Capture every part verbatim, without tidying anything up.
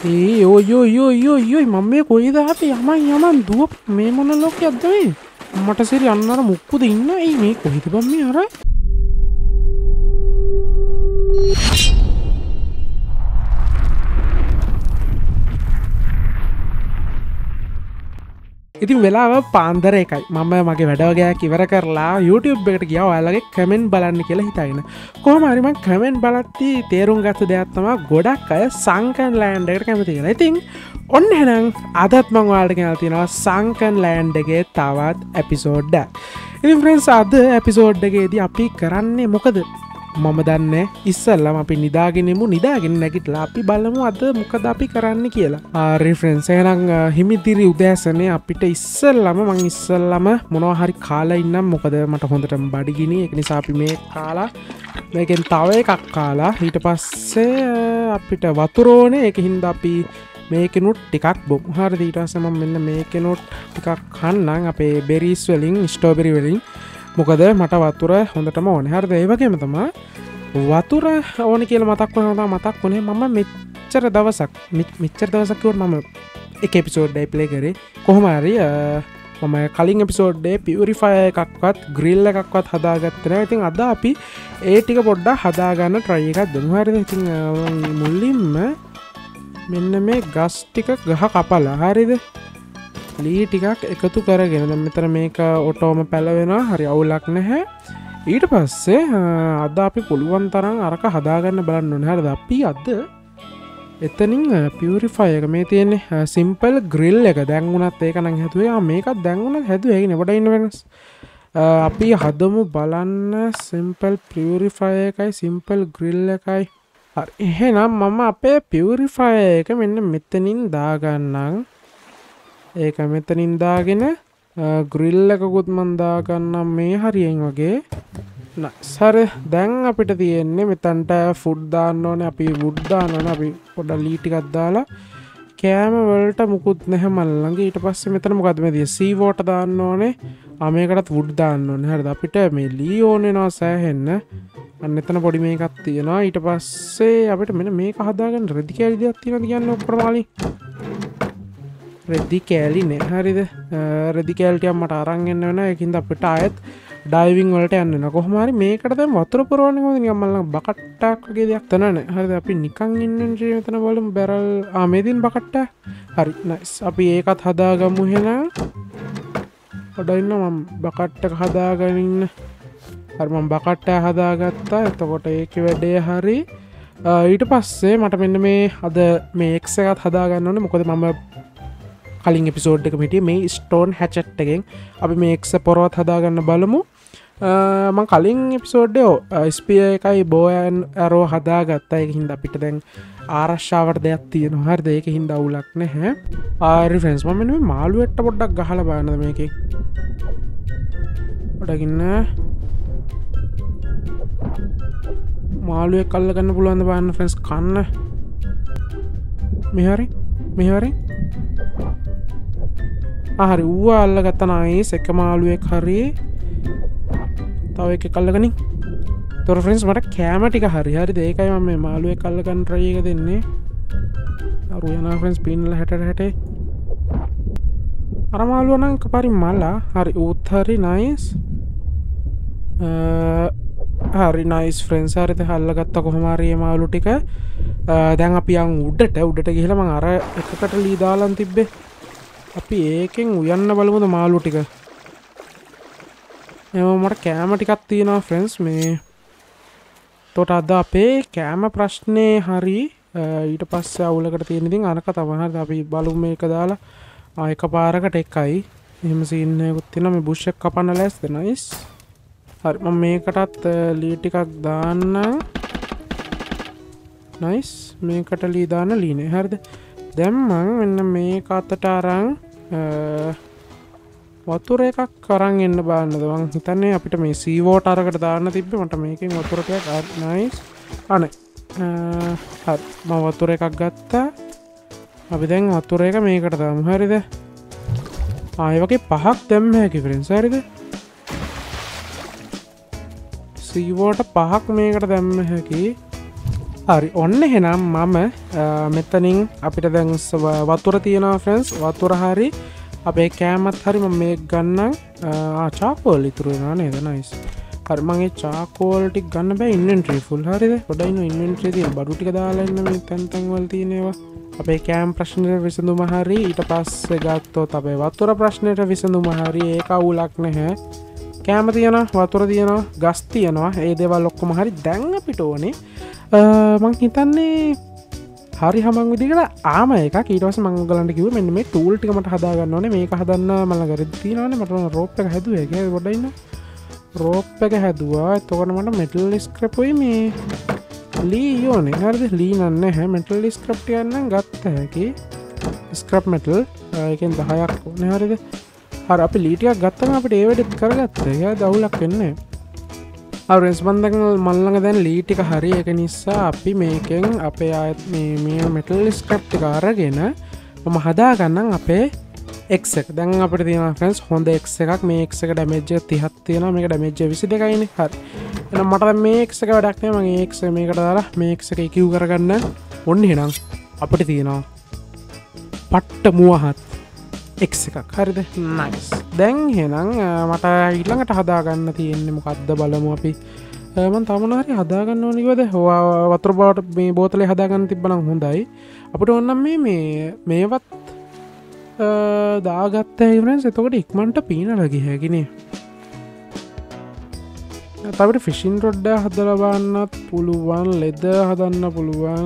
ඒ යෝ යෝ යෝ යෝ යෝ මම මේ කොයිද අපි යමන් යමන් දුව මේ මොන ලෝකයක්ද මේ මට සිරි අන්න අර මුක්කුද ඉන්න ඒ මේ කොහෙද බම් මේ අර ඉතින් වෙලාව පාන්දර එකයි මම මගේ වැඩවගයක් ඉවර කරලා YouTube එකට ගියා ඔයාලගේ කමෙන්ට් බලන්න කියලා හිතාගෙන කොහොම හරි මම කමෙන්ට් බලද්දි තේරුම් ගත්ත දෙයක් තමයි ගොඩක් අය සංකන් ලෑන්ඩ් එකට කැමති කියලා. ඉතින් ඔන්න එහෙනම් අදත් මම ඔයාලට කියනවා තියෙනවා සංකන් ලෑන්ඩ් එකේ තවත් එපිසෝඩ් එකක්. ඉතින් ෆ්‍රෙන්ඩ්ස් අද එපිසෝඩ් එකේදී අපි කරන්නේ මොකද? මම දන්නේ ඉස්සල්ලාම අපි නිදාගෙනමු නිදාගෙන නැගිටලා අපි බලමු අද මොකද අපි කරන්න කියලා. හරි ෆ්‍රෙන්ඩ්ස් එහෙනම් හිමිදිරි උදෑසනේ අපිට ඉස්සල්ලාම මං ඉස්සල්ලාම මොනවා හරි කාලා ඉන්නම් මොකද මට හොඳටම බඩගිනි ඒක නිසා අපි මේ කාලා මේකෙන් තව එකක් කාලා ඊට පස්සේ අපිට වතුර ඕනේ ඒක හින්දා අපි මේකෙනුත් ටිකක් බොමු. හරිද ඊට පස්සේ මම මෙන්න මේකෙනුත් ටිකක් කන්නම් අපේ බෙරිස් වලින් ස්ට්‍රෝබෙරි වලින් මොකද මට වතුර හොඳටම ඕනේ. හරිද ඒ වගේම තමයි වතුර ඕනේ කියලා මතක් වුණා මතක් වුණේ මම මෙච්චර දවසක් මෙච්චර දවසක් කිව්වොත් මම එක එපිසෝඩ් එකක් ප්ලේ කරේ කොහොම හරි මම කලින් එපිසෝඩ් එකේ පියුරිෆයර් එකක්වත් ග්‍රිල් එකක්වත් හදාගත්තේ නැහැ. ඉතින් අද අපි ඒ ටික පොඩ්ඩක් හදාගන්න try එකක් දෙමු. හරිද ඉතින් මුලින්ම මෙන්න මේ ගස් ටික ගහ කපලා හරිද ලී ටිකක් එකතු කරගෙන දැන් මෙතන මේක ඔටෝම පැලවෙනවා හරි අවුලක් නැහැ. ඊට පස්සේ අද අපි පුළුවන් තරම් අරක හදාගන්න බලන්න ඕනේ. හරිද අපි අද එතනින් පියුරිෆයර් එක මේ තියෙන්නේ සිම්පල් ග්‍රිල් එක දැන් උනත් ඒක නම් හැදුවේ. ආ මේකත් දැන් උනත් හැදුවේ. ඒක නෙවට ඉන්න වෙනස්. අපි හදමු බලන්න සිම්පල් පියුරිෆයර් එකයි සිම්පල් ග්‍රිල් එකයි. හරි එහෙනම් මම අපේ පියුරිෆයර් එක මෙන්න මෙතනින් දාගන්නම්. ඒක මෙතනින් දාගෙන ග්‍රිල් එකකුත් මන් දාගන්නම් මේ හරියෙන් වගේ. සර දැන් අපිට තියෙන්නේ මෙතනට ෆුඩ් දාන්න ඕනේ. අපි වුඩ් දාන්න ඕනේ. අපි පොඩ්ඩක් ලී ටිකක් දාලා කෑම වලට මුකුත් නැහැ මල් ළඟ. ඊට පස්සේ මෙතන මොකද්ද මේ තියෙන්නේ සී වෝටර් දාන්න ඕනේ. ආ මේකටත් වුඩ් දාන්න ඕනේ. හරිද අපිට මේ ලී ඕන වෙනවා සෑහෙන්න. අන්න එතන පොඩි මේකක් තියෙනවා. ඊට පස්සේ අපිට මෙන්න මේක හදාගන්න රෙදි කැලි දෙකක් තියෙනවා කියන්නේ ඔක්කොම මාලි. රෙදි කෑලි නෑ. හරිද රෙදි කෑලිටියක් මට අරන් එන්න වෙනවා. ඒකින්ද අපිට ආයෙත් ඩයිවිං වලට යන්න වෙනවා. කොහොම හරි මේකට දැන් වතුර පුරවන්නේ කොහොමද? නිකන් මල්ලන් බකට්ටක් වගේ දෙයක් තන නෑ. හරිද අපි නිකන් ඉන්නේ මෙතන බලමු බැරල් ආ මේ දින් බකට්ටක්. හරි නයිස්. අපි ඒකත් හදාගමු එහෙනම්. පොඩ්ඩක් ඉන්න මම බකට්ටක හදාගෙන ඉන්න. හරි මම බකට්ටය හදාගත්තා. එතකොට ඒකේ වැඩේ හරි. ඊට පස්සේ මට මෙන්න මේ අද මේ එක්ස් එකත් හදාගන්න ඕනේ. මොකද මම කලින් එපිසෝඩ් එක හිටියේ මේ ස්ටෝන් හැචට් එකෙන් අපි මේ එක්ස් පොරවත් හදාගන්න බලමු. මම කලින් එපිසෝඩ් එකේ ස්පියර් එකයි බෝ ඇන් ඇරෝ හදාගත්තා. ඒක හින්දා අපිට දැන් ආරක්ෂාවට දෙයක් තියෙනවා. හරිද ඒක හින්දා අවුලක් නැහැ. ආරි ෆ්‍රෙන්ඩ්ස් මම මෙන්න මේ මාළුවෙට්ට පොඩ්ඩක් ගහලා බලන්නද මේකේ. පොඩ්ඩක් ඉන්න. මාළුවෙක් අල්ල ගන්න පුළුවන්ද බලන්න ෆ්‍රෙන්ඩ්ස් කන්න. මේ හරි මේ හරි හරි ඌව අල්ලගත්තා නයිස් එක මාළුවෙක් හරි තව එකෙක් අල්ලගනින්. තොර ෆ්‍රෙන්ඩ්ස් මට කෑම ටික හරි හරිද ඒකයි මම මේ මාළුවෙක් අල්ලගන්න try එක දෙන්නේ. අර යනවා ෆ්‍රෙන්ඩ්ස් පින්නලා හැටට හැටේ. අර මාළුවා නම් කපාරින් මලා හරි ඌත් හරි නයිස්. හරි නයිස් ෆ්‍රෙන්ඩ්ස් හරිද අල්ලගත්තා කොහොම හරි මේ මාළු ටික. දැන් අපි යන් උඩට උඩට ගිහලා මම අර එකකට ලී දාලන් තිබ්බේ. අපි ඒකෙන් උයන්න බලමුද මාළු ටික. එම මට කෑම ටිකක් තියෙනවා ෆ්‍රෙන්ඩ්ස් මේ. තොට අද අපේ කෑම ප්‍රශ්නේ හරි ඊට පස්සේ අවුලකට තියෙන ඉතින් අනක තමයි. හරිද අපි බලමු මේක දාලා ආ එක පාරකට එකයි. එහෙම සීන් එකකුත් තියෙනවා. මේ බුෂ් එක කපන්න ලෑස්තිද නයිස්. හරි මම මේකටත් ලී ටිකක් දාන්න. නයිස් මේකට ලී දාන්න ලීනේ. හරිද දැන් මම මෙන්න මේක අතට අරන් වතුර එකක් අරන් එන්න බලන්නද. මං හිතන්නේ අපිට මේ සී වෝටර් අරකට දාන්න තිබ්බේ. මට මේකෙන් වතුර ටිකක් නයිස්. අනේ හරි මම වතුර එකක් ගත්තා. අපි දැන් වතුර එක මේකට දාමු. හරිද ආ ඒ වගේ පහක් දැම්ම හැකි ෆ්‍රෙන්ඩ්ස්. හරිද සී වෝටර් පහක් මේකට දැම්ම හැකි. හරි ඔන්න එහෙනම් මම මෙතනින් අපිට දැන් වතුර තියෙනවා ෆ්‍රෙන්ඩ්ස් වතුර හරි අපේ කෑමත් හරි මම මේක ගන්නම් චාකෝල් ඉතුරු වෙනවා නේද නයිස් හරි මම ඒ චාකෝල් ටික ගන්න බෑ ඉන්වෙන්ටරි ෆුල් හරිද පොඩ්ඩක් ඉන්න ඉන්වෙන්ටරි තියෙන බඩු ටික දාලා ඉන්න මේ තැන් තැන් වල තියෙන ඒවා අපේ කෑම ප්‍රශ්නෙට විසඳුම හරි ඊට පස්සේ ගත්තොත් අපේ වතුර ප්‍රශ්නෙට විසඳුම හරි ඒක අවුලක් නැහැ කෑම තියෙනවා වතුර තියෙනවා ගස් තියෙනවා ඒ දේවල් ඔක්කොම හරි දැන් අපිට ඕනේ මං හිතන්නේ හරි හමන් විදිහකට ආම එකක් ඊට පස්සේ මම ඔයගලන්ට කිව්වා මෙන්න මේ ටූල් ටික මට හදා ගන්න ඕනේ මේක හදන්න මම ළඟ රෙදි තියෙනවානේ මට රෝප් එක හැදුවා ඒක පොඩ්ඩක් ඉන්න රෝප් එක හැදුවා එතකොට මට මෙටල් ස්ක්‍රැප් වෙයි මේ ලී ඕනේ හරිද ලී නැහැ මෙටල් ස්ක්‍රැප් ටික නම් ගත්ත හැකි ස්ක්‍රැප් මෙටල් ඒකෙන් දහයක් ඕනේ හරිද හරි අපි ලී ටිකක් ගත්තම අපිට ඒ වැඩේත් කරගත්තා ඒක දවුලක් වෙන්නේ අවරෙන්ස් බන්දක මල්ලඟ දැන් ලී ටික හරි ඒක නිසා අපි මේකෙන් අපේ ආයත් මේ මේ මෙටල් ස්ක්‍රැප් ටික අරගෙන මම හදා ගන්නම් අපේ X එක දැන් අපිට තියෙනවා ෆ්‍රෙන්ඩ්ස් හොඳ X එකක් මේ X එක ඩැමේජ් එක තිහක් තියෙනවා මේක ඩැමේජ් එක විසි දෙකයිනේ හරි එහෙනම් මට දැන් මේ X එක වැඩක් නෑ මම මේ X එක මේකට දාලා මේ X එක E Q කරගන්න ඔන්න එහෙනම් අපිට තියෙනවා පට්ට මුවහත් X එකක් හරිද නයිස් දැන් එහෙනම් මට ඊළඟට හදා ගන්න තියෙන්නේ මොකද්ද බලමු අපි මම තාමන හරි හදා ගන්න ඕනේ කිව්වද වතුර බෝට මේ බෝතලේ හදා ගන්න තිබ්බනම් හොඳයි අපිට ඕනම් මේ මේ මේවත් දාගත්තා ෆ්‍රෙන්ඩ්ස් එතකොට ඉක්මනට පීනලා ගිය හැකිනේ තවට ෆිෂින් රොඩ් හදලා බලන්නත් පුළුවන් ලෙද හදන්න පුළුවන්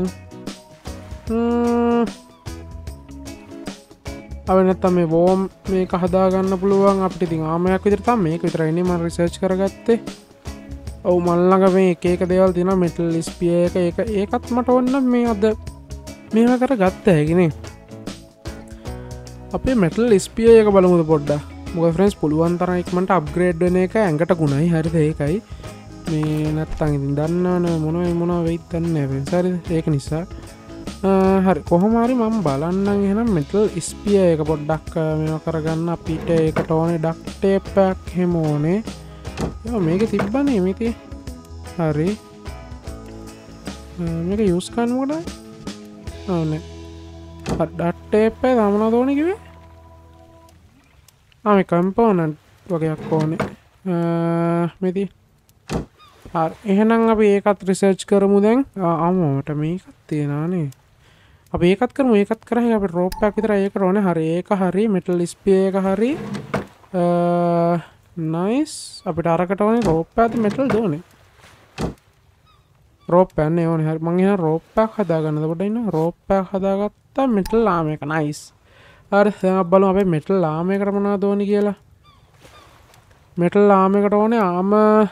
අව නැත්තම් මේ වෝම් මේක හදාගන්න පුළුවන් අපිට ඉතින් ආමයක් විතර තමයි මේක විතරයි නේ මම රිසර්ච් කරගත්තේ. ඔව් මල් ළඟ මේ එක එක දේවල් තියෙනවා මෙටල් ස්පියර් එක ඒක ඒකත් මට ඕන මේ අද මේව කරගත්ත හැකිනේ. අපේ මෙටල් ස්පියර් එක බලමුද පොඩ්ඩක්. මොකද ෆ්‍රෙන්ඩ්ස් පුළුවන් තරම් ඉක්මනට අප්ග්‍රේඩ් වෙන එක ඇඟට ගුණයි හරිද ඒකයි. මේ නැත්තම් ඉතින් දන්නවනේ මොනවා මොනවා වෙයිද දන්නේ නැහැ ෆ්‍රෙන්ඩ්ස් හරිද ඒක නිසා හරි කොහොම හරි මම බලන්නම් එහෙනම් මෙටල් ස්පියර් එක පොඩ්ඩක් මේව කරගන්න අපිට ඒකට ඕනේ ඩක්ට් ටේප් එකක් හැම ඕනේ. යා මේක තිබ්බනේ මේකේ. හරි. මේක යූස් කරන්න මොකටද? ඕනේ. හරි ඩක්ට් ටේප් එක දාමනවද ඕනේ කිව්වේ? ආ මේ කම්පෝනන්ට් වගේක් ඕනේ. මේටි. හරි එහෙනම් අපි ඒකත් රිසර්ච් කරමු දැන්. ආමමට මේකක් තියෙනවානේ. අපි ඒකත් කරමු ඒකත් කරා අපිට රෝප් එකක් විතරයි ඒක ඕනේ. හරි ඒක හරි මෙටල් ස්පියර් එක හරි නයිස් අපිට අරකට ඕනේ රෝප් එකත් මෙටල් දෝනේ. රෝප් එක නේ ඕනේ. හරි මං එහෙනම් රෝප් එකක් හදාගන්නද පොඩ්ඩක් ඉන්න. රෝප් එකක් හදාගත්තා මෙටල් ආම එක නයිස්. හරි දැන් අපි බලමු අපේ මෙටල් ආම එකට මොනවද ඕනේ කියලා. මෙටල් ආම එකට ඕනේ ආම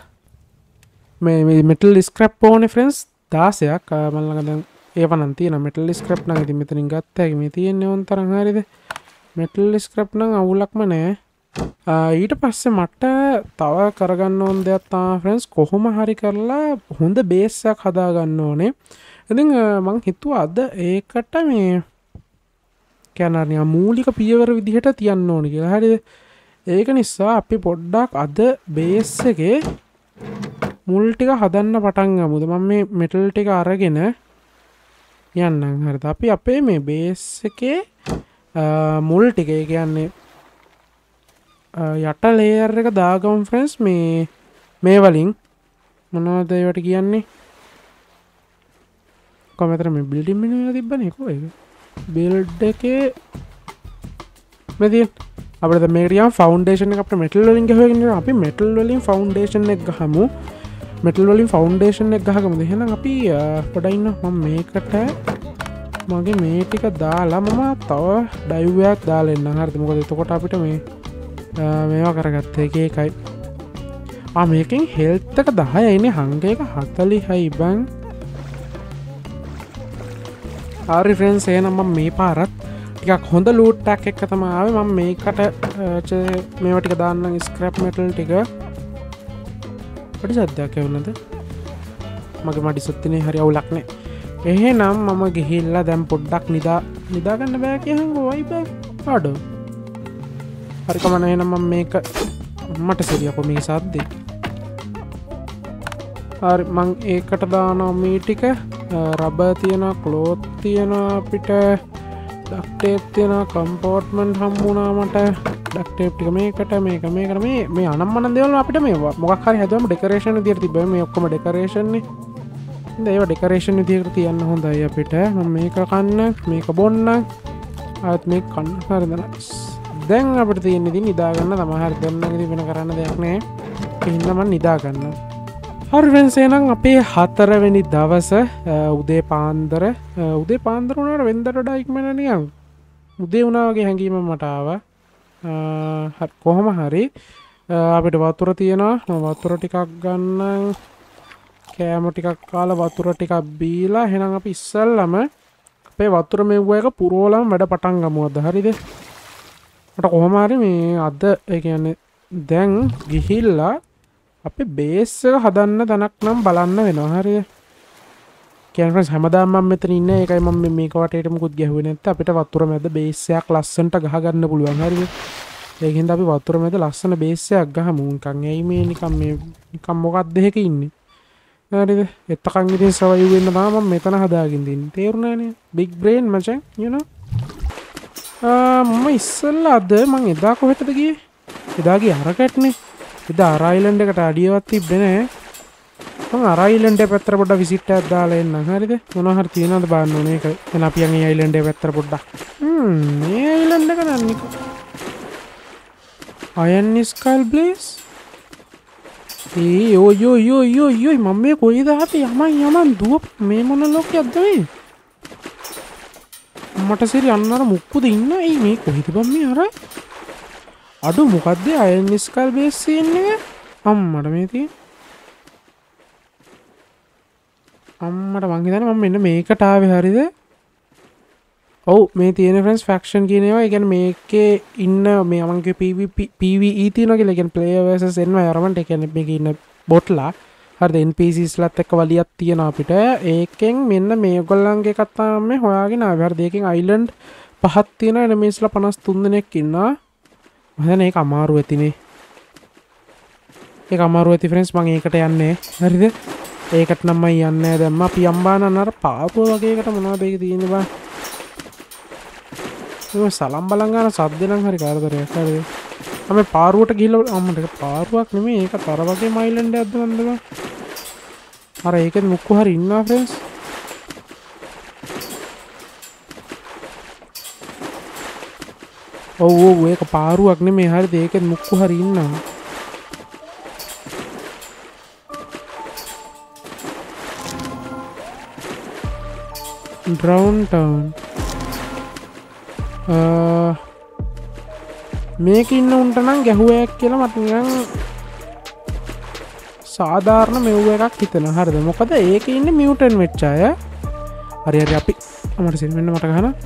මේ මෙටල් ස්ක්‍රැප් ඕනේ ෆ්‍රෙන්ඩ්ස් දාසයක් මම ළඟ දැන් ඒව නම් තියෙන මෙටල් ස්ක්‍රැප් නම් ඉතින් මෙතනින් ගත්ත හැකි මේ තියෙන්නේ ඕන තරම් හරියද මෙටල් ස්ක්‍රැප් නම් අවුලක්ම නෑ ඊට පස්සේ මට තව කරගන්න ඕන දෙයක් තමයි ෆ්‍රෙන්ඩ්ස් කොහොම හරි කරලා හොඳ බේස් එකක් හදා ගන්න ඕනේ ඉතින් මං හිතුවා අද ඒකට මේ කියන්නේ මූලික පියවර විදිහට තියන්න ඕනේ කියලා හරියද ඒක නිසා අපි පොඩ්ඩක් අද බේස් එකේ මුල් ටික හදන්න පටන් ගමුද මම මේ මෙටල් ටික අරගෙන යන්නම් හරිද අපි අපේ මේ බේස් එකේ මුල් ටික ඒ කියන්නේ යට ලේයර් එක දාගමු ෆ්‍රෙන්ඩ්ස් මේ මේ වලින් මොනවද ඒවට කියන්නේ කොහමද මේ බිල්ඩින් මෙනු එක තිබ්බනේ කොහේ බිල්ඩ් එකේ මේ තියෙන අපිට දැන් මේකට යම් ෆවුන්ඩේෂන් එක අපිට මෙටල් වලින් ගහගෙන ඉන්නවා අපි මෙටල් වලින් ෆවුන්ඩේෂන් එක ගහමු මෙටල් වලින් ෆවුන්ඩේෂන් එක ගහගමුද එහෙනම් අපි පොඩ්ඩක් ඉන්න මම මේකට මගේ මේ ටික දාලා මම තව ඩයිව් එකක් දාලා එන්නම් හරිද මොකද එතකොට අපිට මේ මේවා කරගත්ත එක එකයි ආ මේකෙන් හෙල්ත් එක දහයයි ඉන්නේ හංග එක හතලිහයි බං හරි ෆ්‍රෙන්ඩ්ස් එහෙනම් මම මේ පාරත් ටිකක් හොඳ ලූට් එකක් එක්ක තමයි ආවේ මම මේකට මේවා ටික දාන්නම් ස්ක්‍රැප් මෙටල් ටික පොඩි සද්දයක් එවනද මගේ මඩි සුත්තිනේ හරි අවුලක් නේ එහෙනම් මම ගිහිල්ලා දැන් පොඩ්ඩක් නිදා නිදා ගන්න බෑ කියහන්කෝ වයි බෑ ආඩෝ හරි කමන්න එහෙනම් මම මේක මට සරියකෝ මේ සද්දේ හරි මං ඒකට දානවා මේ ටික රබර් තියෙනවා, ක්ලෝත් තියෙනවා, අපිට ඩක් ටේප් තියෙනවා, කම්පෝට්මන්ට් හම්බුණා මට. ඩක් ටේප් ටික මේකට මේක මේකට මේ මේ අනම්මන දේවල් අපිට මේ මොකක් හරි හැදුවම ඩෙකරේෂන් විදියට තිබ්බා. මේ ඔක්කොම ඩෙකරේෂන් නේ. ඉතින් ඒවා ඩෙකරේෂන් විදියට තියන්න හොඳයි අපිට. මම මේක කන්න, මේක බොන්න, ආත් මේක කන්න. හරිද? දැන් අපිට තියෙන්නේ ඉතින් නිදා ගන්න තමයි. හරි දැන් නම් ඉතින් වෙන කරන්න දෙයක් නෑ. ඉන්න මම නිදා ගන්න. හරි friends එහෙනම් අපේ හතරවෙනි දවස උදේ පාන්දර උදේ පාන්දර උනාට වෙනදට වඩා ඉක්මන නිකන් උදේ උනා වගේ හැඟීමක් මට ආවා. හරි කොහොම හරි අපිට වතුර තියෙනවා. මම වතුර ටිකක් ගන්නම්. කෑම ටිකක් කාලා වතුර ටිකක් බීලා එහෙනම් අපි ඉස්සල්ලාම අපේ වතුර මෙව්ව එක පුරවලම වැඩ පටන් ගමුවද? හරිද? මට කොහොම හරි මේ අද ඒ කියන්නේ දැන් ගිහිල්ලා අපේ බේස් එක හදන්න තැනක් නම් බලන්න වෙනවා. හරිද? කියන්නේ friends හැමදාම මම මෙතන ඉන්නේ. ඒකයි මම මේක වටේට මුකුත් ගැහුවේ නැත්නම් අපිට වතුර මැද බේස් එකක් ලස්සනට ගහ ගන්න පුළුවන්. හරිද? ඒකින්ද අපි වතුර මැද ලස්සන බේස් එකක් ගහමු. නිකන් ඇයි මේ නිකන් මේ නිකන් මොකක්ද එහෙක ඉන්නේ. හරිද? එතකන් ඉතින් සවයිව් වෙන්න තමයි මම මෙතන හදාගෙන ඉන්නේ. තේරුණානේ? big brain මචං, you know. ආ මම ඉස්සෙල්ලා අද මම එදා කොහෙටද ගියේ? එදා ගියේ අරකටනේ. එදා අර අයිලන්ඩ් එකට අඩියවත් තිබ්බේ නෑ. මම අර අයිලන්ඩ් එක පැත්තට පොඩ්ඩක් විසිට් එකක් දාලා එන්නම්. හරිද? මොනවා හරි තියනවද බලන්න ඕනේ ඒක. එන අපි යන් ඒ අයිලන්ඩ් එක පැත්තට පොඩ්ඩක්. හ්ම් මේ අයිලන්ඩ් එක නන්නේ. අයන් ස්කල් බ්ලේස්. ඒ යෝ යෝ යෝ යෝ යෝ මම මේ කොයිද අපි යමන් යමන් දුව මේ මොන ලෝකයක්ද මේ? මට සිරි අන්නර මුක්කුද ඉන්න. ඒ මේ කොහෙද බම් මේ අර අඩු මොකද්ද අයන් ස්කල් බේස් සීන් එක? අම්මට මේ තියෙන අම්මට මං හිතන්නේ මම මෙන්න මේකට ආවේ. හරිද? ඔව් මේ තියෙන friends faction කියන ඒවා. ඒ කියන්නේ මේකේ ඉන්න මේ මං කිය PvP PvE තියෙනවා කියලා. ඒ කියන්නේ player versus environment. ඒ කියන්නේ මේකේ ඉන්න බොට්ලා. හරිද? N P Cs ලත් එක්ක වලියක් තියෙනවා අපිට. ඒකෙන් මෙන්න මේගොල්ලන්ගේ එකක් තමයි හොයාගෙන ආවේ. හරිද? ඒකෙන් island පහක් තියෙනවා. enemesලා පනස් තුන් දෙනෙක් ඉන්නවා. මම හිතන්නේ ඒක අමාරු ඇතිනේ. ඒක අමාරු ඇති friends මම ඒකට යන්නේ. හරිද? ඒකට නම් මම යන්නේ දැන්. අපි අම්බානන අර පාපුව වගේ එකට මොනවද ඒක තියෙන්නේ බා. ඒක සලම් බලන් ගන්න සද්ද නම් හරි කාර්දරයක්. හරිද? අපි පාරුවට ගිහිල්ලා අම්මට ඒක පාරුවක් නෙමෙයි. ඒක තර වගේ මයිලන්ඩ් එකක්ද මන්ද බා. අර ඒකෙත් මුක්කු හරි ඉන්නවා friends. ඔව් ඔව් ඒක පාරුවක් නෙමෙයි. හරිද? ඒකෙත් මුක්කු හරි ඉන්නවා. Drown Town. uh, මේක ඉන්න උන්ට නම් ගැහුවයක් කියලා මට නිකන් සාධාරණ මෙව් එකක් හිතෙනවා. හරිද? මොකද ඒකේ ඉන්නේ මියුටන් වෙච්ච අය. හරි හරි අපි මට සිල් වෙන්න මට ගහනවා.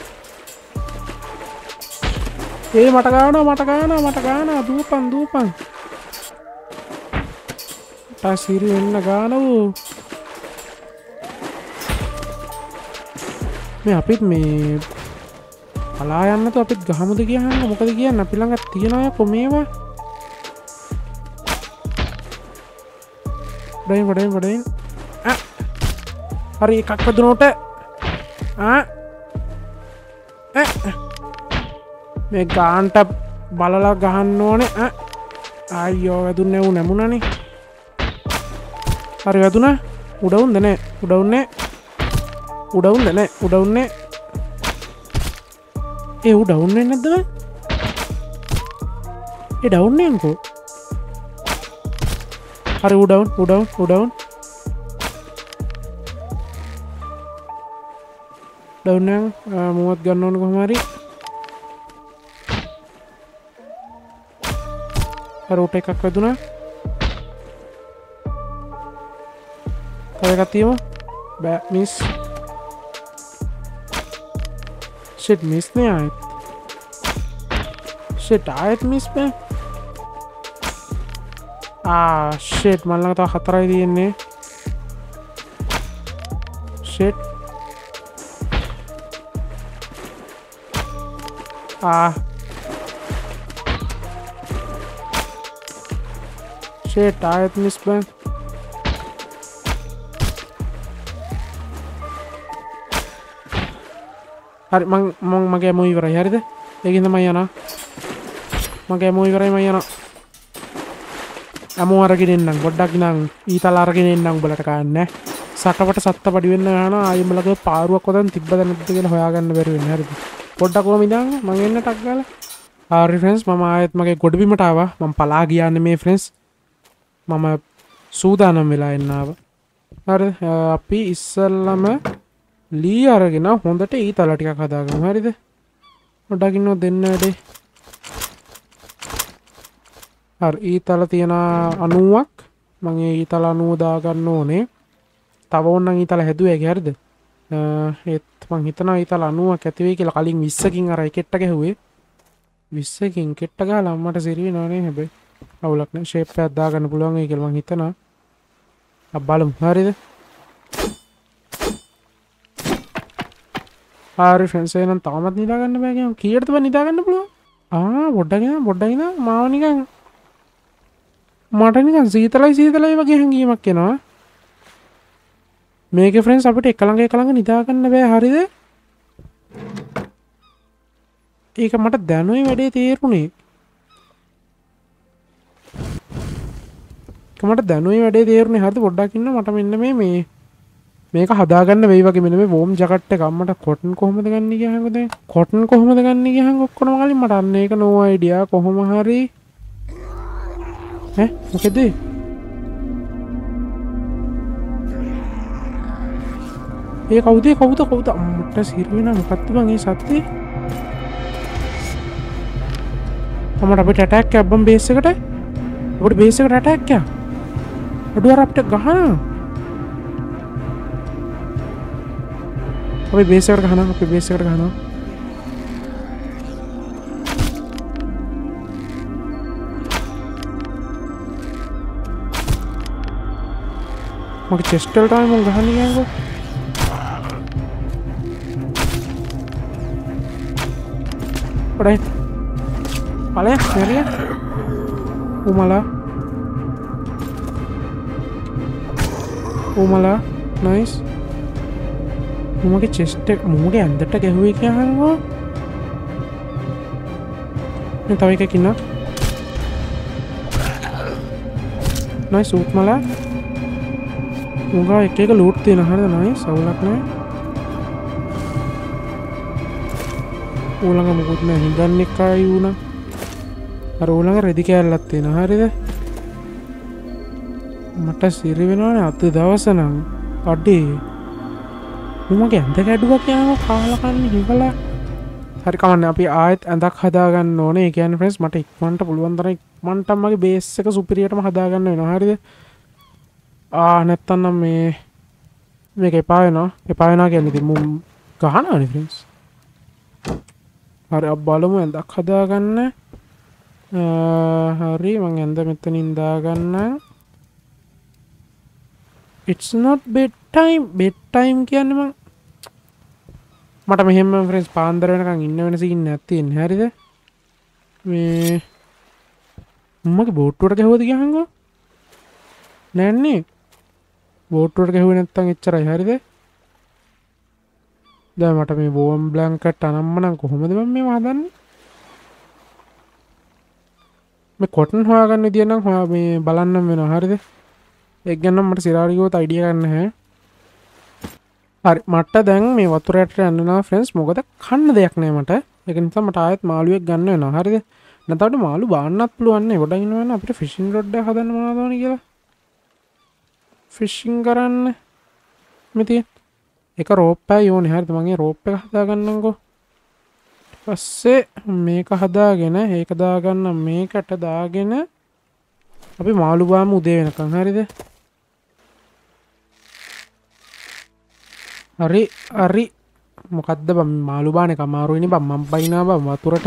ඒ මට ගානවා මට ගානවා මට ගානවා දූපන් දූපන්. තාසිරි වෙන්න ගානවෝ. මේ අපිත් මේ පලා යන්න තු අපිත් ගහමුද කියන්න. මොකද කියන්න අපි ළඟ තියෙන අය කොමේවා. වඩයින් වඩයින් වඩයින්. හරි එකක් වදුනෝට. මේ ගාන්ට බලලා ගහන්න ඕනේ. අයියෝ වැදුන්නේ උ නැමුණනේ. හරි වැදුනා. උඩවුන්ද නෑ උඩවුන්නේ උඩවුන්ද නෑ උඩවුන්නේ. ඒ උ ඩවුන් වෙන්නේ නැද්ද බං? ඒ ඩවුන් වෙන්නකෝ. හරි උ ඩවුන් උ ඩවුන් උ ඩවුන්. ඩවුන් නම් මොවත් ගන්න ඕන කොහොම හරි. හරි උට එකක් වැදුනා. තව එකක් තියමු. බෑ මිස්. Shit miss नहीं आयत. Shit आयत miss पे. Ah shit मन लगा था खतरा ही दिए ने. Shit. Ah. Shit आयत miss पे. හරි මං මං මගේ මොයි ඉවරයි හරිද ඒකින්ද මම යනවා මගේ මොයි ඉවරයි මම යනවා අමෝ අරගෙන එන්නම් පොඩ්ඩක් නම් ඊතල අරගෙන එන්නම් උඹලට කන්නේ සටවට සත්ත පඩි වෙන්න යනවා ආයෙ උඹලගේ පාරුවක් ඔතන තිබ්බද නැද්ද කියලා හොයාගන්න බැරි වෙන්නේ හරිද පොඩ්ඩක් කොහොම ඉඳන් මං එන්න ටක් ගාලා හරි ෆ්‍රෙන්ඩ්ස් මම ආයෙත් මගේ ගොඩබිමට ආවා මම පලා ගියානේ මේ ෆ්‍රෙන්ඩ්ස් මම සූදානම් වෙලා එන්න ආවා හරි අපි ඉස්සල්ලාම ලී අරගෙන හොඳට ඊතල ටිකක් හදාගමු හරිද පොඩ්ඩක් ඉන්නව දෙන්න වැඩේ හරි ඊතල තියෙන අනූවක් මම ඒ ඊතල අනූව දාගන්න ඕනේ තව ඕනනම් ඊතල හැදුවේ ඒක හරිද ඒත් මං හිතනවා ඊතල අනූවක් ඇති වෙයි කියලා කලින් විස්සකින් අර එකෙට්ට ගැහුවේ විස්සකින් කෙට්ට ගහලා අම්මට සිරි වෙනවනේ හැබැයි අවුලක් නෑ ෂේප් එකක් දාගන්න පුළුවන් වෙයි කියලා මං හිතනවා අප බලමු හරිද හරි ෆ්‍රෙන්ඩ්ස් එහෙනම් තාමත් නිදා ගන්න බෑ කියමු කීයටද බෑ නිදා ගන්න පුළුවන් ආ පොඩ්ඩක් ඉන්න පොඩ්ඩක් ඉන්න මාව නිකන් මට නිකන් සීතලයි සීතලයි වගේ හැඟීමක් එනවා මේකේ ෆ්‍රෙන්ඩ්ස් අපිට එක ළඟ එක ළඟ නිදා ගන්න බෑ හරිද ඒක මට දැනුයි වැඩේ තේරුනේ ඒක මට දැනුයි වැඩේ තේරුනේ හරිද පොඩ්ඩක් ඉන්න මට මෙන්න මේ මේ මේක හදාගන්න වෙයි වගේ මෙන්න මේ වෝම් ජැකට් එක අම්මට කොටන් කොහොමද ගන්න කියහන්කො දැන් කොටන් කොහොමද ගන්න කියහන්කො ඔක්කොම කලින් මට අන්න ඒක නෝ අයිඩියා කොහොම හරි ඈ මොකද ඒ කවුද කවුද කවුද අම්මට සිරි වෙනා මොකක්ද බං ඒ සත්‍යේ අම්මට අපිට ඇටැක් එකක් බම් බේස් එකට අපිට බේස් එකට ඇටැක් එකක් අඩුවර අපිට ගහනවා අපි බේස් එකට ගහනවා අපි බේස් එකට ගහනවා මගේ චෙස්ට් වලට තමයි මම ගහන්නේ කියන්කෝ පොඩයි පලය මෙරිය උමලා උමලා නයිස් මගේ චෙස්ට් එක මගේ ඇඳට ගැහුවේ කියහන්කෝ මේ තව එකක් ඉන්නවා නයිස් උත්මලා මුගා එක එක ලූට් තියෙන හරිද නයිස් අවුලක් නැහැ ඌලඟ මොකුත් නැහැ හිඟන්න එකයි වුණා අර ඌලඟ රෙදි කෑල්ලක් තියෙන හරිද මට සිරි වෙනවනේ අද දවස නම් අඩේ මගේ ඇඳ කැඩුවා කියනවා කාලා කන්නේ හිවලා හරි කමන්නේ අපි ආයෙත් ඇඳක් හදාගන්න ඕනේ ඒ කියන්නේ ෆ්‍රෙන්ඩ්ස් මට ඉක්මනට පුළුවන් තරම් ඉක්මනට මගේ බේස් එක සුපිරියටම හදාගන්න වෙනවා හරිද ආ නැත්තම් නම් මේ මේක එපා වෙනවා එපා වෙනවා කියන්නේ ඉතින් මුම් ගහනවානේ ෆ්‍රෙන්ඩ්ස් හරි අප බලමු ඇඳක් හදාගන්න හරි මං ඇඳ මෙතනින් දාගන්න it's not bed time bed time කියන්නේ මං මට මෙහෙම ෆ්‍රෙන්ඩ්ස් පාන්දර වෙනකන් ඉන්න වෙන සීන් එකක් තියෙන්නේ හරිද මේ මගේ බෝට්ටුවට ගැහුවද කියහන්කෝ නෑනේ බෝට්ටුවට ගැහුවේ නැත්තම් එච්චරයි හරිද දැන් මට මේ වෝම් බ්ලැන්කට් අනම්මනම් කොහොමද මම මේව හදන්නේ මේ කොටන් හොයාගන්න විදිය නම් හොයා මේ බලන්නම් වෙනවා හරිද ඒක ගැන මට සිරාරියෝත් අයිඩියා ගන්න නැහැ හරි මට දැන් මේ වතුර යටට යනවා ෆ්‍රෙන්ඩ්ස් මොකද කන්න දෙයක් නැහැ මට ඒක නිසා මට ආයෙත් මාළුවෙක් ගන්න වෙනවා හරිද නැත්නම් මාළු බාන්නත් පුළුවන් නේ ගොඩක් ඉන්නවනේ අපිට ෆිෂින් රොඩ් එක හදන්න මොනවද ඕනේ කියලා ෆිෂින් කරන්න මෙතේ එක රෝප් එකයි ඕනේ හරිද මම ඒ රෝප් එක හදාගන්නම්කෝ පස්සේ මේක හදාගෙන ඒක දාගන්න මේකට දාගෙන අපි මාළු බාමු උදේ වෙනකන් හරිද හරි හරි මොකද්ද බම් මාළු බාන එක අමාරුයිනේ බම් මම බයිනා බම් වතුරට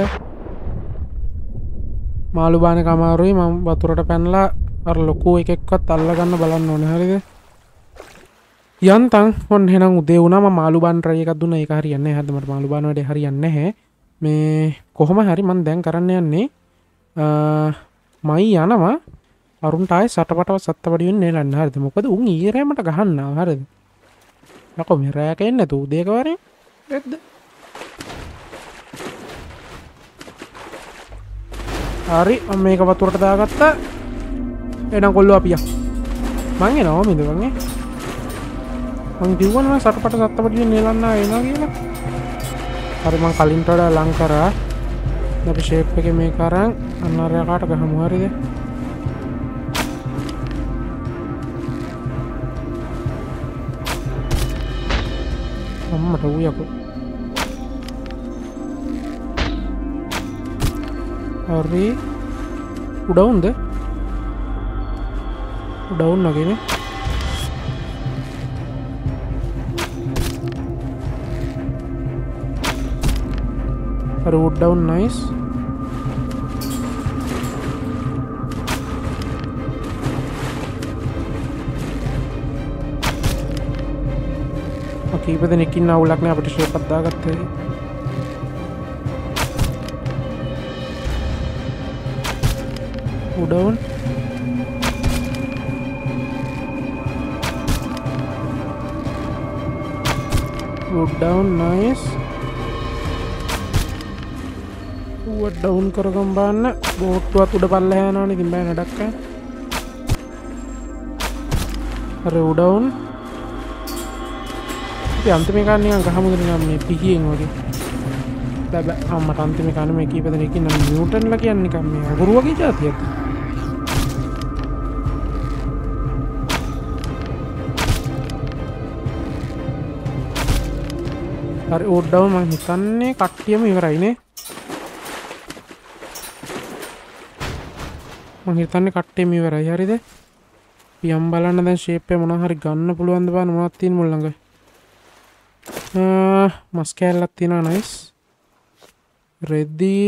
මාළු බාන එක අමාරුයි මම වතුරට පැනලා අර ලොකු එකෙක්වත් අල්ලගන්න බලන්න ඕනේ හරිද යන්තම් ඔන්න එහෙනම් උදේ වුණා මම මාළු බාන try එකක් දුන්නා ඒක හරියන්නේ නැහැ හරිද මට මාළු බාන වැඩේ හරියන්නේ නැහැ මේ කොහොම හරි මම දැන් කරන්න යන්නේ මයි යනවා අරුන්ට ආයේ සටපටව සත්තපඩි වෙන්න නෙලන්න හරිද මොකද උන් ඊරෑ මට ගහන්නා හරිද යකෝ මේ රැයක එන්නේ නැතු උදේක වරේ නැද්ද හරි මම මේක වතුරට දාගත්තා. එහෙනම් කොල්ලෝ අපි යමු. මං එනවා මිද මං ඒ. මං කිව්වනේ සටපට සත්තපටිය නෙලන්න එනවා කියලා. හරි මං කලින්ට වඩා ලං කරා. අපි ෂේප් එකේ මේක අරන් අන්න අර යකාට ගහමු හරිද? අම්මට ඌයකෝ. හරි උඩවුන්ද? උඩවුන් නගිනේ. හරි wood down nice. කීප දෙනෙක් ඉන්න අවුලක් නෑ අපිට ෂේප් එකක් දාගත්තා. උඩවුන් wood down nice. wood down කරගම් බාන්න බෝට්ටුවත් උඩ පල්ලෙහා යනවනේ ඉතින් බෑ නඩක් ගන්න. හරි උඩවුන් අන්තිම එක නිකන් ගහමුද නිකන් මේ පිහියෙන් වගේ. බෑ බෑ අම්මට අන්තිම එක මේ කීප දෙනෙක් ඉන්න නිව්ටන්ලා කියන්නේ නිකන් මේ අගුරු වගේ જાතියක්. හරි ඕඩ් ඩවුන් මම හිතන්නේ කට්ටියම ඉවරයිනේ. මම හිතන්නේ කට්ටියම ඉවරයි හරිද? පියම් බලන්න දැන් ෂේප් එක මොනවා හරි ගන්න පුළුවන්ද බලන්න මොනවද තියෙන්නේ මුල් ළඟ. මස් කෑල්ලක් තියෙනවා නයිස්. රෙදි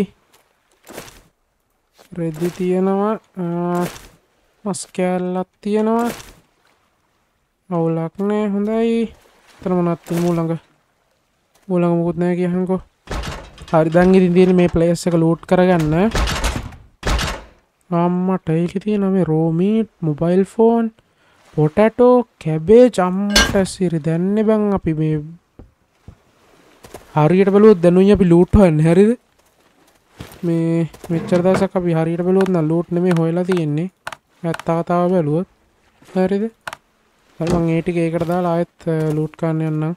රෙදි තියෙනවා. මස් කෑල්ලක් තියෙනවා. අවුලක් නෑ හොඳයි. එතන මොනවද තියෙන්නේ මුල් ළඟ? මුල් ළඟ මොකුත් නෑ කියහන්කෝ. හරි දැන් ඉතින් තියෙන්නේ මේ ප්ලේස් එක ලූට් කරගන්න. අම්මට ඒකේ තියෙනවා මේ raw meat, mobile phone, potato, cabbage අම්මට සිරි දැන්නේ බං අපි මේ හරියට බලුවොත් දැනුයි අපි ලූට් හොයන්නේ හරිද? මේ මෙච්චර දවසක් අපි හරියට බලුවොත් නම් ලූට් නෙමෙයි හොයලා තියෙන්නේ. ඇත්ත කතාව බැලුවොත් හරිද? හරි මම ඒ ටික ඒකට දාලා ආයෙත් ලූට් කරන්න යන්නම්.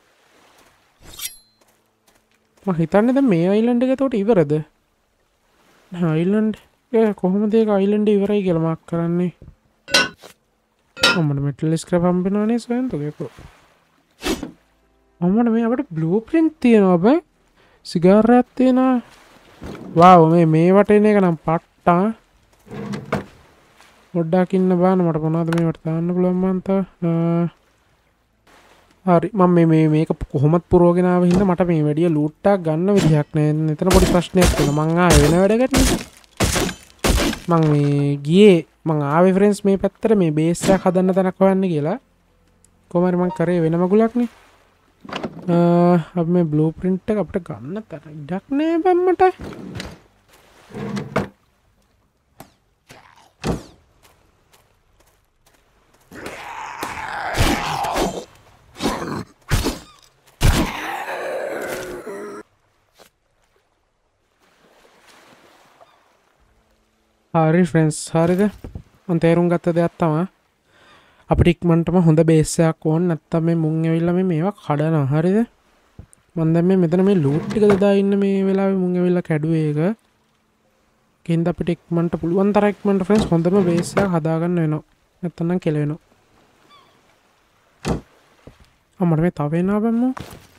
මම හිතන්නේ දැන් මේ අයිලන්ඩ් එක එතකොට ඉවරද? අයිලන්ඩ් එක කොහොමද ඒක අයිලන්ඩ් ඉවරයි කියලා මාක් කරන්නේ? අම්මට මෙටල් ස්ක්‍රැප් හම්බෙනවනේ සොයන්තෝකෝ. අම්මට මේ අපිට බ්ලූ ප්‍රින්ට් තියෙනවා බෑ. සිගාරයක් තියෙනවා. වාව් මේ මේ වටේන එක නම් පට්ටා. පොඩ්ඩක් ඉන්න බාන මට මොනවද මේවට දාන්න පුළුවන් මන්ත. හරි මම මේ මේ මේක කොහොමද පුරවගෙන ආව හින්දා මට මේ වැඩිය ලූට් එකක් ගන්න විදිහක් නෑ. එතන පොඩි ප්‍රශ්නයක් තියෙනවා. මං ආවේ වෙන වැඩකට නේ. මං මේ ගියේ මං ආවේ ෆ්‍රෙන්ඩ්ස් මේ පැත්තට මේ බේස් එකක් හදන්න තැනක් හොයන්න කියලා. කොහොම හරි මං කරේ වෙන මගුලක් නේ. अब मैं ब्लू प्रिंट तक अपने गन्न कर इडकने बम्मट හරි ෆ්‍රෙන්ඩ්ස් හරිද මම තේරුම් ගත්ත දෙයක් තමයි අපිට ඉක්මනටම හොඳ බේස් එකක් ඕන නැත්තම් මේ මුන් ඇවිල්ලා මේ මේවා කඩනවා හරිද මම දැන් මේ මෙතන මේ ලූට් ටික දදා ඉන්න මේ වෙලාවේ මුන් ඇවිල්ලා කැඩුවේ ඒක කින්ද අපිට ඉක්මනට පුළුවන් තරම් ඉක්මනට ෆ්‍රෙන්ඩ්ස් හොඳම බේස් එකක් හදාගන්න වෙනවා නැත්තම් නම් කෙලවෙනවා අම්මට මේ තව එනවා බම්මෝ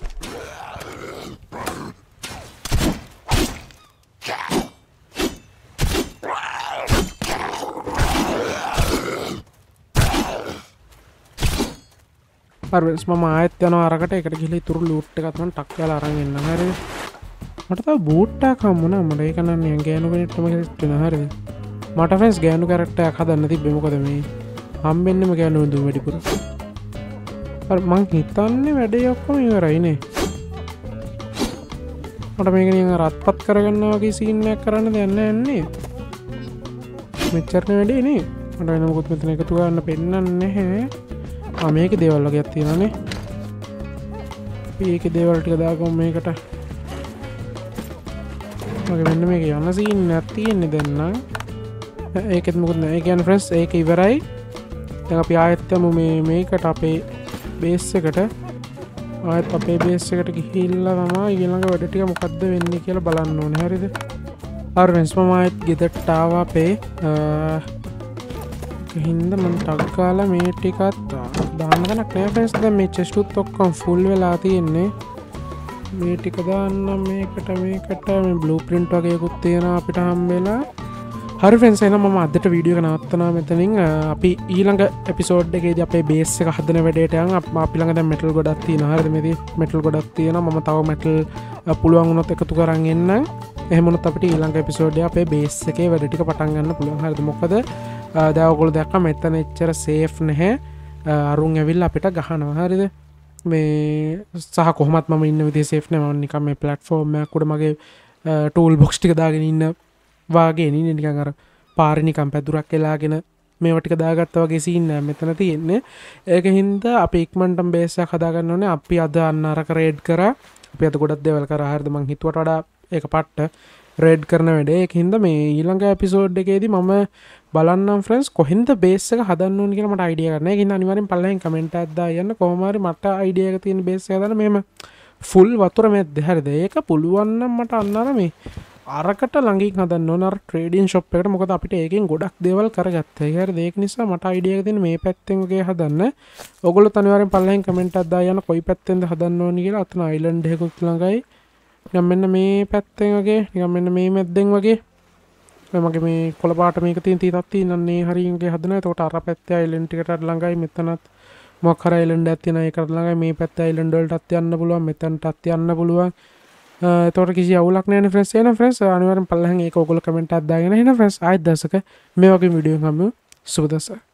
හරිස් මම ආයෙත් යනවා අරකට ඒකට ගිහලා ඉතුරු ලූට් එකක් තමයි ටක් ගාලා අරන් එන්න හරිද මට තව බූට් එකක් හම්බුණා මට ඒක නම් නිකන් ගෑනු කෙනෙක්ටම සෙට් වෙනවා හරිද මට ෆ්‍රෙන්ඩ්ස් ගෑනු කැරක්ටර් එකක් හදන්න තිබ්බේ මොකද මේ හම්බෙන්නෙම ගෑනු දුම් වැඩිපුර හරි මං හිතන්නේ වැඩේ ඔක්කොම ඉවරයිනේ මට මේක නිකන් රත්පත් කරගන්නවා වගේ සීන් එකක් කරන්න දෙයක් නැහැ නේ මෙච්චරනේ වැඩේ නේ මට වෙන මොකුත් මෙතන එකතු කරන්න පෙන්නන්නේ නැහැ ආ මේකේ දේවල් වගේක් තියෙනවානේ. මේකේ දේවල් ටික දාගමු මේකට. මගේ මෙන්න මේක යන සීන් එකක් තියෙන්නේ දැන් නම් ඒකෙත් මොකුත් නැහැ. ඒ කියන්නේ ෆ්‍රෙන්ඩ්ස් ඒක ඉවරයි. දැන් අපි ආයෙත් යමු මේ මේකට අපේ බේස් එකට. ආයෙත් අපේ බේස් එකට ගිහිල්ලා තමයි ඊළඟ වැඩ ටික මොකද්ද වෙන්නේ කියලා බලන්න ඕනේ. හරිද? හරි ෆ්‍රෙන්ඩ්ස් මම ආයෙත් ගෙදරට ආවා අපේ හින්ද මම ටග් ගාලා මේ ටිකත් දාන්න ගන්නක් නෑ ෆ්‍රෙන්ඩ්ස්. දැන් මේ චෙස්ට් උත් ඔක්කොම ෆුල් වෙලා තියෙන්නේ. මේ ටික දාන්න මේකට මේකට මේ බ්ලූ ප්‍රින්ට් වගේකුත් තියෙනවා අපිට හම්බෙලා. හරි ෆ්‍රෙන්ඩ්ස් එහෙනම් මම අදට වීඩියෝ එක නවත්තනවා මෙතනින්. අපි ඊළඟ එපිසෝඩ් එකේදී අපේ බේස් එක හදන වැඩේට යන් අපි ළඟ දැන් මෙටල් ගොඩක් තියෙනවා. හරිද? මේදී මෙටල් ගොඩක් තියෙනවා. මම තව මෙටල් පුළුවන් වුණොත් එකතු කරන් එන්නම්. එහෙම වුණොත් අපිට ඊළඟ එපිසෝඩ් එකේ අපේ බේස් එකේ වැඩ ටික පටන් ගන්න පුළුවන්. හරිද? මොකද දැන් ඔයගොල්ලෝ දැක්කම මෙතන එච්චර සේෆ් නැහැ. අරුන් ඇවිල්ලා අපිට ගහනවා. හරිද? මේ සහ කොහොමත් මම ඉන්න විදිහ සේෆ් නෑ. මම නිකන් මේ ප්ලැට්ෆෝම් එකක් උඩ මගේ ටූල් බොක්ස් ටික දාගෙන ඉන්න වාගේ නේ නිකන් අර පාරේ නිකන් පැදුරක් එලාගෙන මේවා ටික දාගත්තා වගේ සීන් නෑ මෙතන තියෙන්නේ. ඒකින්ද අපි ඉක්මනටම බේස් එකක් හදාගන්න ඕනේ. අපි අද අන්න අරක රේඩ් කරා. අපි අද ගොඩක් දේවල් කරා. හරිද? මං හිතුවට වඩා ඒක පට්ට රේඩ් කරන වැඩේ. ඒකින්ද මේ ඊළඟ එපිසෝඩ් එකේදී මම බලන්නම් ෆ්‍රෙන්ඩ්ස් කොහෙන්ද බේස් එක හදන්න ඕනේ කියලා මට අයිඩියා ගන්න. ඒකින්ද අනිවාර්යෙන් පල්ලෙන් කමෙන්ට් එකක් දාන්න. කොහොම හරි මට අයිඩියා එක තියෙන බේස් එක හදන්න මෙහෙම ෆුල් වතුර මැද්ද. හරිද? ඒක පුළුවන් නම් මට අන්න අර මේ අරකට ළඟින් හදන්න ඕන අර ට්‍රේඩින් ෂොප් එකට. මොකද අපිට ඒකෙන් ගොඩක් දේවල් කරගත්තා. ඒක හරිද? ඒක නිසා මට අයිඩියා එක තියෙන මේ පැත්තෙන් වගේ හදන්න. ඔයගොල්ලෝ අනිවාර්යෙන් පල්ලෙන් කමෙන්ට් එකක් දාන්න කොයි පැත්තෙන්ද හදන්න ඕනේ කියලා. අතන අයිලන්ඩ් එකකුත් ළඟයි. නිකන් මෙන්න මේ පැත්තෙන් වගේ නිකන් මෙන්න මේ මැද්දෙන් වගේ මගේ මේ කොළ පාට මේක තියෙන තීතක් තියෙනන්නේ හරියන් වගේ හදනවා. එතකොට අර පැත්තේ අයිලන්ඩ් එකට ළඟයි මෙතනත් මොකක් හරි අයිලන්ඩ් එකක් තියෙනවා. ඒකට ළඟයි මේ පැත්තේ අයිලන්ඩ් වලටත් යන්න පුළුවන්. මෙතනටත් යන්න පුළුවන්. එතකොට කිසි අවුලක් නැහැ නේ ෆ්‍රෙන්ඩ්ස්. එහෙනම් ෆ්‍රෙන්ඩ්ස් අනිවාර්යෙන් පල්ලෙහාන් ඒක ඔයගොල්ලෝ කමෙන්ට් එකක් දාගෙන එහෙනම් ෆ්‍රෙන්ඩ්ස් ආයෙත් දවසක මේ වගේ වීඩියෝ එකක් හම්බෙමු. සුබ දවසක්.